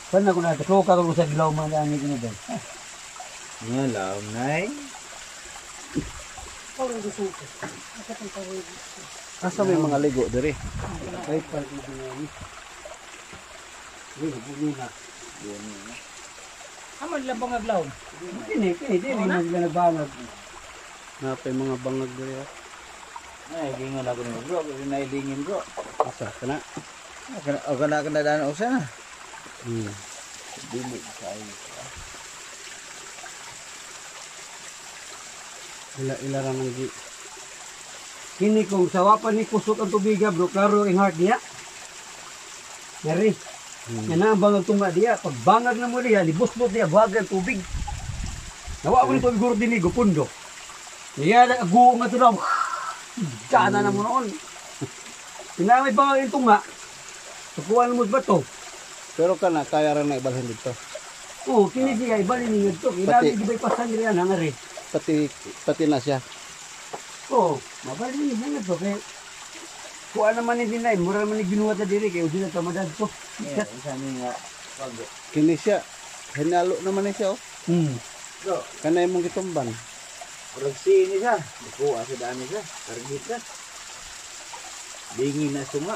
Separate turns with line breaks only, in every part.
Sana ko na ito ka ko sa gilaw man ani ko na.
Nga law nay.
Asa may mga ligo diri?
Kahit pa dito ni. Ini bunyi na.
Aman lang bang aglaw?
Kini na sila nagbangag.
Napay mga bangag diri.
Ay gingon ako ni bro, kasi nailingin bro.
Asa kana?
Kana daan usa na.
Dili
Ay.
ila ra man gi.
Kini kung sawapan ni kusot ang tubig bro, klaro ang heart niya. Nari. Yan na ang bangag tunga diya. Pag bangag na mo diya, libos-bos diya, buhag ang tubig. Nawa ko ni tubig guro din ni gupundo. Niya na aguong nga ito daw. Kana na mo noon. Pinamay bangag yung tunga. Pagkuhan mo ba to?
Pero kana kaya ra na ibalhin dito.
Oo, kini siya, ibalin niyo ito. Ilagi di ba'y pasan nila na nga rin.
Pati na siya.
Oo, mabalin niyo na ito. Kaya, kuha naman hindi na, mura naman ni ginuha ta diri, kaya usin na tamadad to.
Isa ni nga pag
Kini siya. Hinalo naman ni siya oh.
bro,
Kana imong gitumban.
kurang sini siya. Bukuha sa daan siya. Target ka. Dingin na sunga.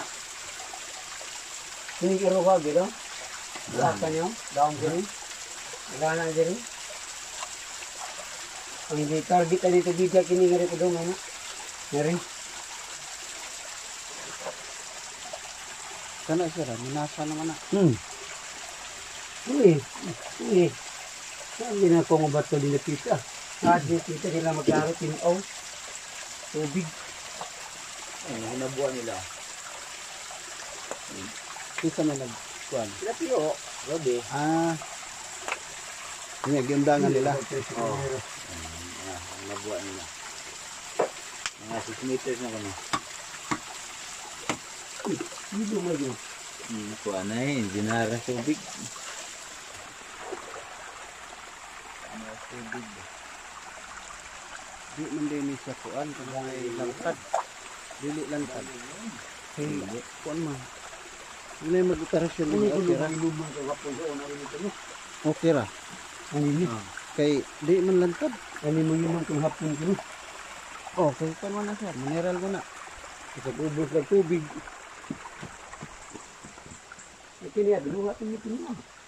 Kini kiro ka, gito. Laka niyo, daong kini. Wala na diri. Ang di target na dito dito, kini nga rin ko doon, ano? Nga
Kana siya ra minasa naman na.
Uy. Sabi na ko nga bato din na pita. Di pita nila maglaro, tinaw. Tubig.
Ay, hinabuan nila.
Isa man nagkuan.
Sila piyo. Robe.
Ini giundangan nila.
Hinabuan nila. Mga 6 meters na kami.
Dito mo yun.
Kuha na eh. Ginara tubig.
Di man din ni siya kuan kung ay langkad. Dili langkad. Hey, kuan man. Ini mag-operasyon
Ano
ni
ko
okay ra.
lumang sa kapon doon, ano nito no?
Okay ra.
Ano yun?
Kay di man langkad.
Ano mo yun ang hapon ko no?
Oh, kay kuan man na sir. Mineral mo na.
Kapag ubos ng tubig. Ito niya, dalawa ito niya.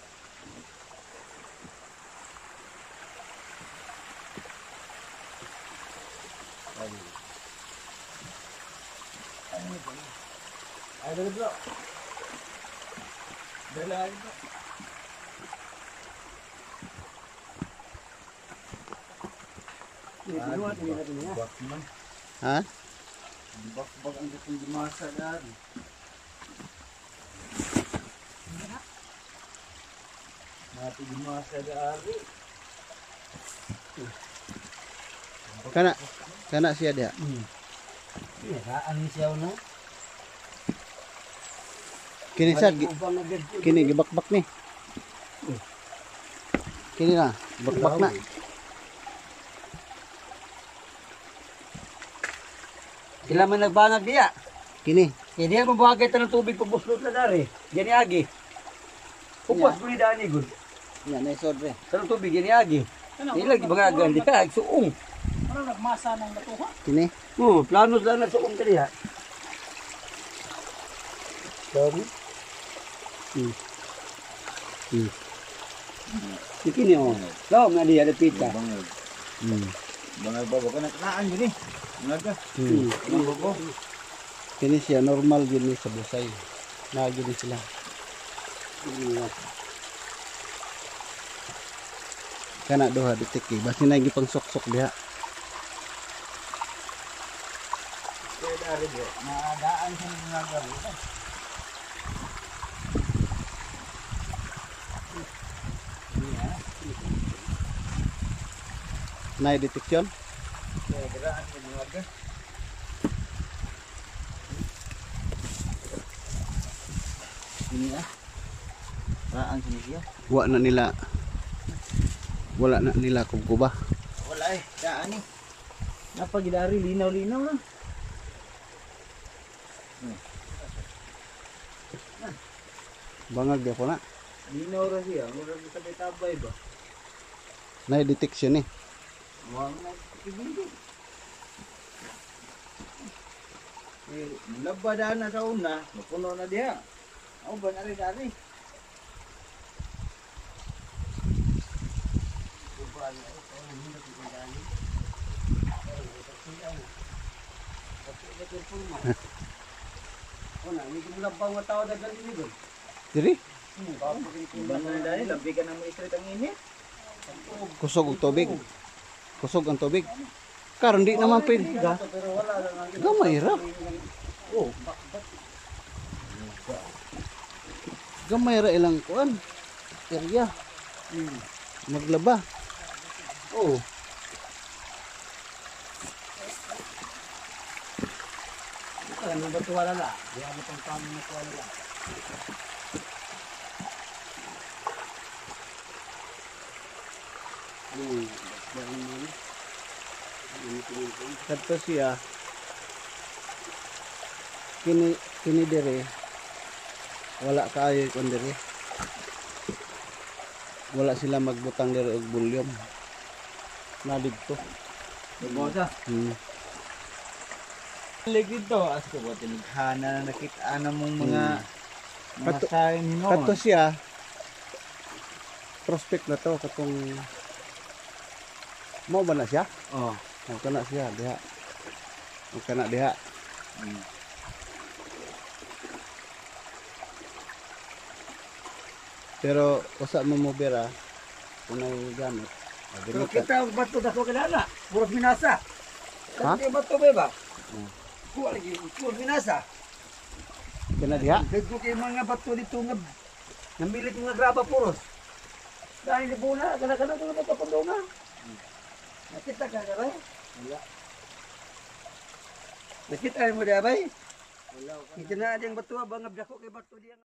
Ay, dali bro. Dali ay bro. Dalawa ito niya.
Bakman.
Ha?
Bakbak ang gatong dimasa dari. Mati dimasa dari.
Kana siya dia.
Saan ni siya no?
Kini sa kini gibakbak ni. Kini na, bakbak na.
Sila man nagbangag diya.
Kini.
Kaya diya mabagay ta ng tubig pabuslot na dari. Diyan ni Agi. Upas ko ni Dani gud.
Nya na isod re.
Sa tubig diyan ni Agi. Ilang gibangagan diya, suong.
Ano nagmasa ng natuha?
Kini.
Planos lang na suong diya. Sorry. Iki ni oh. Laom na diya pita.
Bangag.
Hmm.
Bangag babo ka nakaan yun eh. Bangag ka. Bangag babo.
Kini siya normal gini sa busay. Na gini sila. Kana doha ditiki. Basi na gipang sok-sok diha.
Kaya dari bro. Naadaan sa mga garo.
Na deteksyon.
Kaya garaan sa mga garo. Ini ah. Raan sini siya.
Wala na nila kuba.
Wala eh. Daan eh. Napagidari linaw-linaw lang.
Bangag dia po na.
Linaw ra siya. Mura sa tabay ba?
Na detection eh.
Wala na ibindi. Labada na sa una, napuno na diha. Ako ba na rin dari?
Una, hindi ko labang nga tao dagan dito.
Diri,
Ba na dari? Labi ka na may street ang init.
kusog og tubig. Kusog ang tubig. Karon di naman pwede.
Pero wala lang.
Gamay ra.
Oh,
Gamay ra ilang kuan. Area. Maglaba.
oh. Ano ba tuwala la? Di ano pang kami na tuwala la.
Kadto siya. Kini dire. Wala kaayo kon dire. Wala sila magbutang dire og bulyom. Na didto.
Bosa.
Ligid to, asko ba tinighana na nakita na mong mga
Kato-
sign hinon.
Kadto siya. Prospect na to katong mo ba na siya?
Oh.
Mo kana siya diha. Mo kana diha. Pero usa mo mo bera unay gamit.
Pero
Agilita.
kita ang bato na ko kilala. Puro binasa.
Ha?
Kasi bato ba ba? Kuha lagi. Puro binasa.
Kana diha.
Dito kay mga bato dito nga namilit mga graba puros. Dahil di buna, kana-kana ito na bato pandunga. Nakita ka ka ba? Wala. Nakita mo di ba? Wala. Kita na diyang bato, bangab dako kay bato diyan.